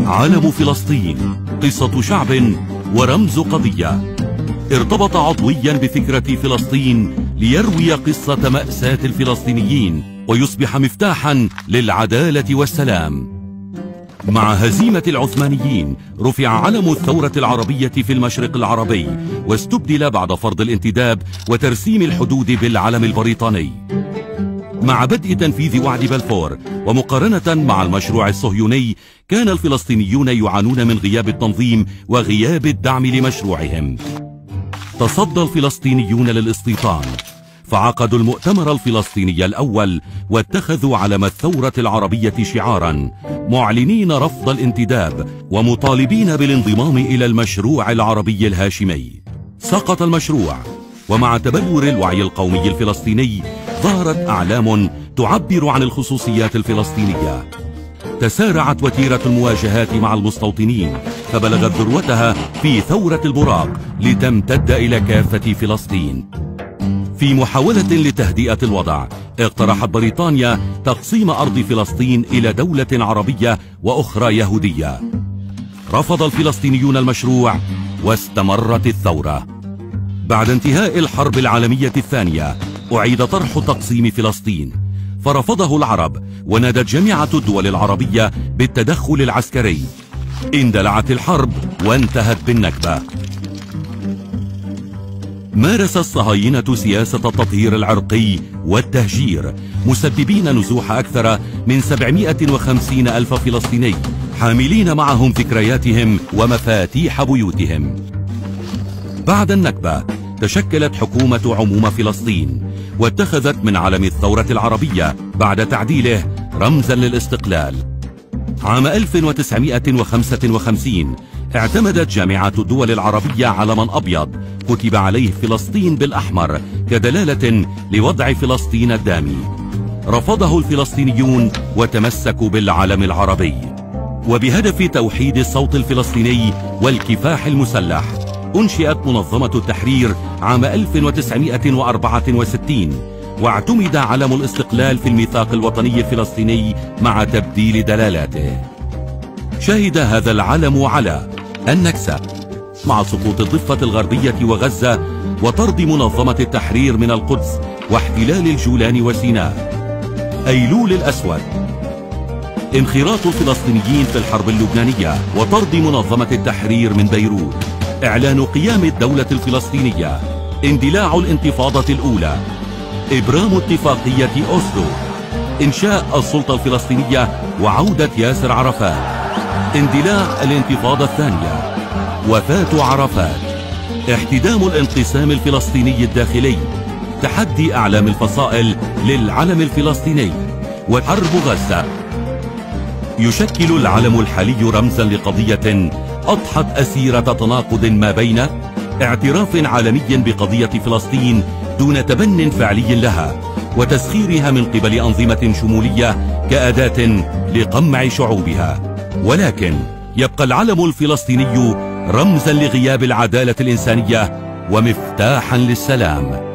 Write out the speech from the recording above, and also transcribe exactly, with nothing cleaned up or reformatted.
علم فلسطين قصة شعب ورمز قضية، ارتبط عضويا بفكرة فلسطين ليروي قصة مأساة الفلسطينيين ويصبح مفتاحا للعدالة والسلام. مع هزيمة العثمانيين رفع علم الثورة العربية في المشرق العربي، واستبدل بعد فرض الانتداب وترسيم الحدود بالعلم البريطاني. مع بدء تنفيذ وعد بلفور ومقارنة مع المشروع الصهيوني، كان الفلسطينيون يعانون من غياب التنظيم وغياب الدعم لمشروعهم. تصدى الفلسطينيون للاستيطان، فعقدوا المؤتمر الفلسطيني الأول واتخذوا علم الثورة العربية شعارا، معلنين رفض الانتداب ومطالبين بالانضمام إلى المشروع العربي الهاشمي. سقط المشروع، ومع تبلور الوعي القومي الفلسطيني ظهرت أعلام تعبر عن الخصوصيات الفلسطينية. تسارعت وتيرة المواجهات مع المستوطنين، فبلغت ذروتها في ثورة البراق لتمتد إلى كافة فلسطين. في محاولة لتهدئة الوضع، اقترحت بريطانيا تقسيم أرض فلسطين إلى دولة عربية وأخرى يهودية. رفض الفلسطينيون المشروع واستمرت الثورة. بعد انتهاء الحرب العالمية الثانية أعيد طرح تقسيم فلسطين، فرفضه العرب، ونادت جامعة الدول العربية بالتدخل العسكري. اندلعت الحرب وانتهت بالنكبة. مارس الصهاينة سياسة التطهير العرقي والتهجير، مسببين نزوح أكثر من سبعمائة وخمسين ألف فلسطيني، حاملين معهم ذكرياتهم ومفاتيح بيوتهم. بعد النكبة تشكلت حكومة عموم فلسطين، واتخذت من علم الثورة العربية بعد تعديله رمزا للاستقلال. عام ألف وتسعمائة وخمسة وخمسين اعتمدت جامعة الدول العربية علما أبيض كتب عليه فلسطين بالأحمر كدلالة لوضع فلسطين الدامي. رفضه الفلسطينيون وتمسكوا بالعلم العربي. وبهدف توحيد الصوت الفلسطيني والكفاح المسلح أنشئت منظمة التحرير عام ألف وتسعمائة وأربعة وستين، واعتمد علم الاستقلال في الميثاق الوطني الفلسطيني مع تبديل دلالاته. شهد هذا العلم على النكسة مع سقوط الضفة الغربية وغزة، وطرد منظمة التحرير من القدس، واحتلال الجولان وسيناء. أيلول الأسود، انخراط الفلسطينيين في الحرب اللبنانية، وطرد منظمة التحرير من بيروت. إعلان قيام الدولة الفلسطينية، اندلاع الانتفاضة الأولى، إبرام اتفاقية أوسلو، إنشاء السلطة الفلسطينية وعودة ياسر عرفات، اندلاع الانتفاضة الثانية، وفاة عرفات، احتدام الانقسام الفلسطيني الداخلي، تحدي أعلام الفصائل للعلم الفلسطيني، وحرب غزة. يشكل العلم الحالي رمزا لقضية أضحت أسيرة تناقض ما بين اعتراف عالمي بقضية فلسطين دون تبن فعلي لها، وتسخيرها من قبل أنظمة شمولية كأداة لقمع شعوبها. ولكن يبقى العلم الفلسطيني رمزا لغياب العدالة الإنسانية ومفتاحا للسلام.